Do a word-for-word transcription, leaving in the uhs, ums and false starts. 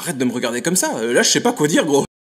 arrête de me regarder comme ça, euh, là je sais pas quoi dire gros.